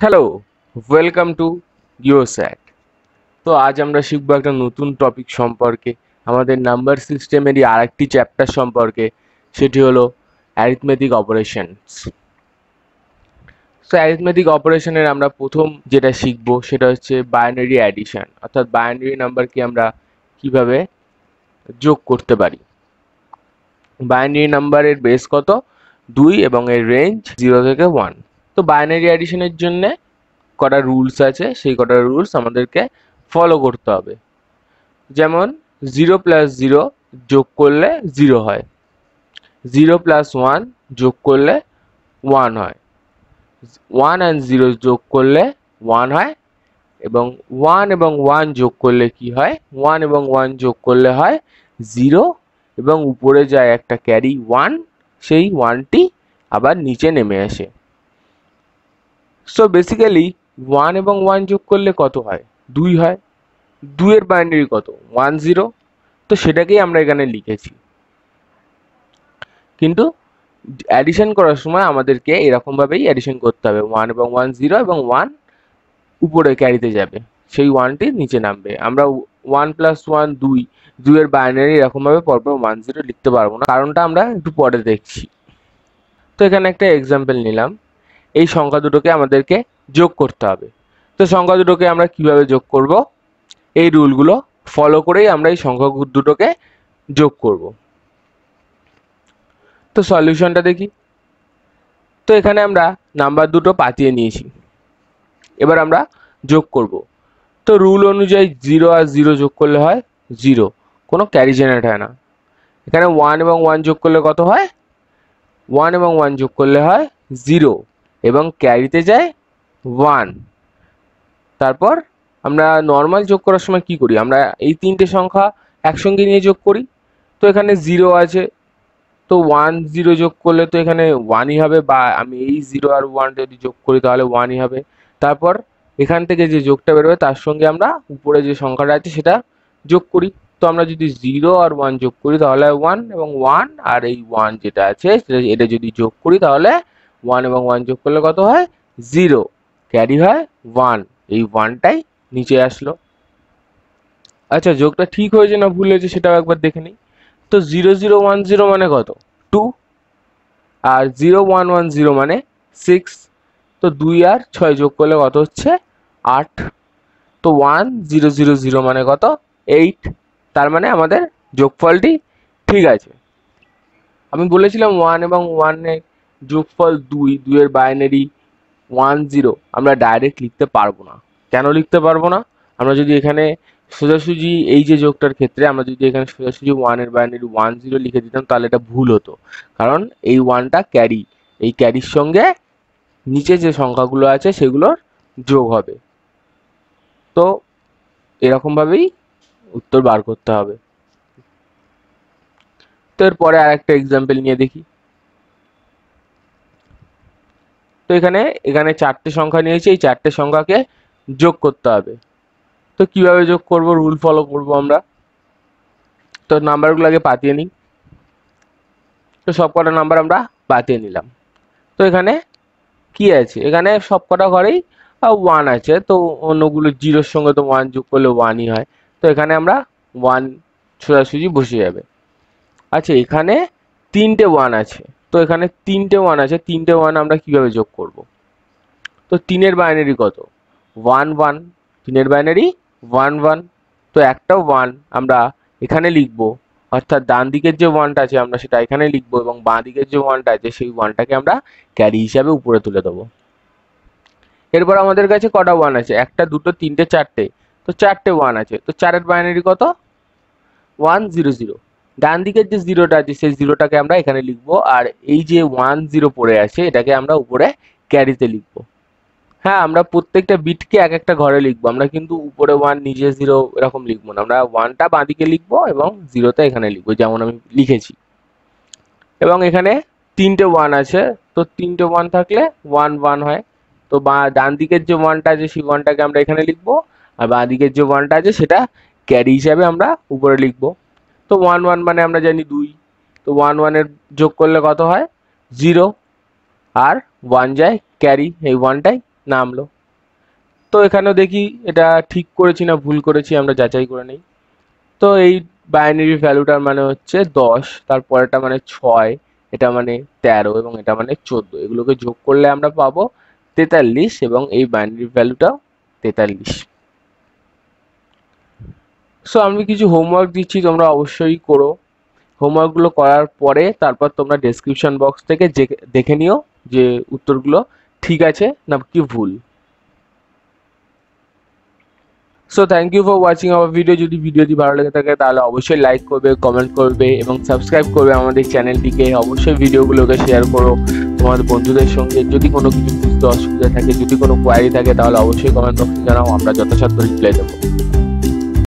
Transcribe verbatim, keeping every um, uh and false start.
Hello, welcome to ইউরোস্যাট। তো আজ আমরা শিখবো একটা নতুন টপিক সম্পর্কে, আমাদের নাম্বার সিস্টেমেরই আরেকটি চ্যাপ্টার সম্পর্কে, সেটি হলো অ্যারিথমেটিক অপারেশনস। তো অ্যারিথমেটিক অপারেশনের আমরা প্রথম যেটা শিখবো সেটা হচ্ছে বাইনারি অ্যাডিশন, অর্থাৎ বাইনারি নাম্বারকে আমরা কিভাবে যোগ করতে পারি। বাইনারি নাম্বারের বেস কত? দুই এবং এর রেঞ্জ জিরো থেকে ওয়ান। তো বাইনারি অ্যাডিশনের জন্য কটা রুলস আছে, সেই কটা রুলস আমাদেরকে ফলো করতে হবে। যেমন জিরো প্লাস জিরো যোগ করলে জিরো হয়, জিরো প্লাস ওয়ান যোগ করলে ওয়ান হয়, ওয়ান অ্যান্ড জিরো যোগ করলে ওয়ান হয়, এবং ওয়ান এবং ওয়ান যোগ করলে কি হয়? ওয়ান এবং ওয়ান যোগ করলে হয় জিরো, এবং উপরে যায় একটা ক্যারি ওয়ান, সেই ওয়ানটি আবার নিচে নেমে আসে। সো বেসিক্যালি ওয়ান এবং ওয়ান যোগ করলে কত হয়? দুই হয়। দুইয়ের বাইনারি কত? One zero. তো সেটাকেই আমরা এখানে লিখেছি, কিন্তু অ্যাডিশন করার সময় আমাদেরকে এরকমভাবেই অ্যাডিশন করতে হবে। ওয়ান এবং ওয়ান জিরো, এবং ওয়ান উপরে ক্যারিতে যাবে, সেই ওয়ানটি নিচে নামবে। আমরা ওয়ান প্লাস ওয়ান দুই, দুইয়ের বাইনারি এরকমভাবে পরপর ওয়ান জিরো লিখতে পারবো না, কারণটা আমরা একটু পরে দেখছি। তো এখানে একটা এক্সাম্পল নিলাম, এই সংখ্যা দুটোকে আমাদেরকে যোগ করতে হবে। তো সংখ্যা দুটোকে আমরা কিভাবে যোগ করব? এই রুলগুলো ফলো করেই আমরা এই সংখ্যা দুটোকে যোগ করব। তো সলিউশনটা দেখি। তো এখানে আমরা নাম্বার দুটো পাতিয়ে নিয়েছি, এবার আমরা যোগ করব। তো রুল অনুযায়ী জিরো আর জিরো যোগ করলে হয় জিরো, কোনো ক্যারি জেনারেট হয় না। এখানে ওয়ান এবং ওয়ান যোগ করলে কত হয়? ওয়ান এবং ওয়ান যোগ করলে হয় জিরো, এবং ক্যারিতে যায় ওয়ান। তারপর আমরা নর্মাল যোগ করার সময় কি করি? আমরা এই তিনটে সংখ্যা একসঙ্গে নিয়ে যোগ করি। তো এখানে জিরো আছে, তো ওয়ান জিরো যোগ করলে তো এখানে ওয়ানই হবে, বা আমি এই জিরো আর ওয়ান যদি যোগ করি তাহলে ওয়ানই হবে। তারপর এখান থেকে যে যোগটা বেরোবে তার সঙ্গে আমরা উপরে যে সংখ্যাটা আছে সেটা যোগ করি। তো আমরা যদি জিরো আর ওয়ান যোগ করি তাহলে ওয়ান, এবং ওয়ান আর এই ওয়ান যেটা আছে সেটা এটা যদি যোগ করি তাহলে ওয়ান এবং ওয়ান যোগ করলে কত হয়? জিরো, ক্যারি হয় ওয়ান, এই ওয়ানটাই নিচে আসলো। আচ্ছা, যোগটা ঠিক হয়েছে না ভুল হয়েছে সেটাও একবার দেখে নিই। তো জিরো জিরো ওয়ান জিরো মানে কত? টু, আর জিরো ওয়ান ওয়ান জিরো মানে সিক্স। তো দুই আর ছয় যোগ করলে কত হচ্ছে? আট। তো ওয়ান জিরো জিরো জিরো মানে কত? এইট। তার মানে আমাদের যোগফলটি ঠিক আছে। আমি বলেছিলাম ওয়ান এবং ওয়ানের যোগফল দুই, দুইয়ের বাইনারি ওয়ান জিরো আমরা ডাইরেক্ট লিখতে পারবো না। কেন লিখতে পারবো না? আমরা যদি এখানে সোজাসুজি এই যে যোগটার ক্ষেত্রে আমরা যদি এখানে সোজাসুজি ওয়ানের বাইনারি ওয়ান জিরো লিখে দিতাম তাহলে এটা ভুল হতো, কারণ এই ওয়ানটা ক্যারি, এই ক্যারির সঙ্গে নিচে যে সংখ্যাগুলো আছে সেগুলোর যোগ হবে। তো এরকমভাবেই উত্তর বার করতে হবে। তো এরপরে আর একটা এক্সাম্পল নিয়ে দেখি। তো এখানে এখানে চারটে সংখ্যা নিয়েছি, এই চারটে সংখ্যাকে যোগ করতে হবে। তো কিভাবে যোগ করব? রুল ফলো করব আমরা। তো নাম্বারগুলো আগে পাতিয়ে নিই। তো সব কটা নাম্বার আমরা পাতিয়ে নিলাম। তো এখানে কি আছে? এখানে সব কটা ঘরেই ওয়ান আছে, তো অন্যগুলো জিরোর সঙ্গে তো ওয়ান যোগ করলে ওয়ানই হয়। তো এখানে আমরা ওয়ান সোজাসুজি বসে যাবে। আচ্ছা, এখানে তিনটে ওয়ান আছে, তো এখানে তিনটে ওয়ান আছে, তিনটে ওয়ান আমরা কিভাবে যোগ করব? তো তিনের বাইনারি কত? One one. তিনের বাইনারি ওয়ান ওয়ান। তো একটা ওয়ান আমরা এখানে লিখবো, অর্থাৎ ডান দিকের যে ওয়ানটা আছে আমরা সেটা এখানে লিখবো, এবং বাঁ দিকের যে ওয়ানটা আছে সেই ওয়ানটাকে আমরা ক্যারি হিসাবে উপরে তুলে দেবো। এরপর আমাদের কাছে কটা ওয়ান আছে? একটা, দুটো, তিনটে, চারটে। তো চারটে ওয়ান আছে, তো চারের বাইনারি কত? One zero zero. ডান দিকের যে জিরোটা আছে সেই জিরোটাকে আমরা এখানে লিখবো, আর এই যে ওয়ান জিরো পড়ে আছে এটাকে আমরা উপরে ক্যারিতে লিখবো। হ্যাঁ, আমরা প্রত্যেকটা বিটকে এক একটা ঘরে লিখবো, আমরা কিন্তু উপরে ওয়ান নিচে জিরো এরকম লিখবো না। আমরা ওয়ানটা বাঁদিকে লিখবো এবং জিরোটা এখানে লিখবো, যেমন আমি লিখেছি। এবং এখানে তিনটে ওয়ান আছে, তো তিনটে ওয়ান থাকলে ওয়ান ওয়ান হয়। তো বা ডান দিকের যে ওয়ানটা আছে সেই ওয়ানটাকে আমরা এখানে লিখবো, আর বাঁ দিকের যে ওয়ানটা আছে সেটা ক্যারি হিসাবে আমরা উপরে লিখবো। তো ওয়ান ওয়ান মানে আমরা জানি দুই। তো ওয়ান ওয়ানের যোগ করলে কত হয়? জিরো, আর ওয়ান যায় ক্যারি, এই ওয়ানটাই নামলো। তো এখানেও দেখি এটা ঠিক করেছি না ভুল করেছি, আমরা যাচাই করে নিই। তো এই বাইনারি ভ্যালুটার মানে হচ্ছে দশ, তারপরেটা মানে ছয়, এটা মানে তেরো এবং এটা মানে চোদ্দো। এগুলোকে যোগ করলে আমরা পাবো তেতাল্লিশ এবং এই বাইনারি ভ্যালুটাও তেতাল্লিশ। সো আমি কিছু হোমওয়ার্ক দিচ্ছি, তোমরা অবশ্যই করো। হোমওয়ার্কগুলো করার পরে তারপর তোমরা ডেসক্রিপশন বক্স থেকে দেখে নিও যে উত্তরগুলো ঠিক আছে না কি ভুল। So thank you for watching our video. যদি ভিডিওটি ভালো লেগে থাকে তাহলে অবশ্যই লাইক করবে, কমেন্ট করবে এবং সাবস্ক্রাইব করবে আমাদের চ্যানেলটিকে। অবশ্যই ভিডিওগুলোকে শেয়ার করো তোমাদের বন্ধুদের সঙ্গে। যদি কোনো কিছু বুঝতে অসুবিধা থাকে, যদি কোনো কোয়ারি থাকে তাহলে অবশ্যই কমেন্ট বক্সে জানাও, আমরা যথাসাধ্য রিপ্লাই দেবো।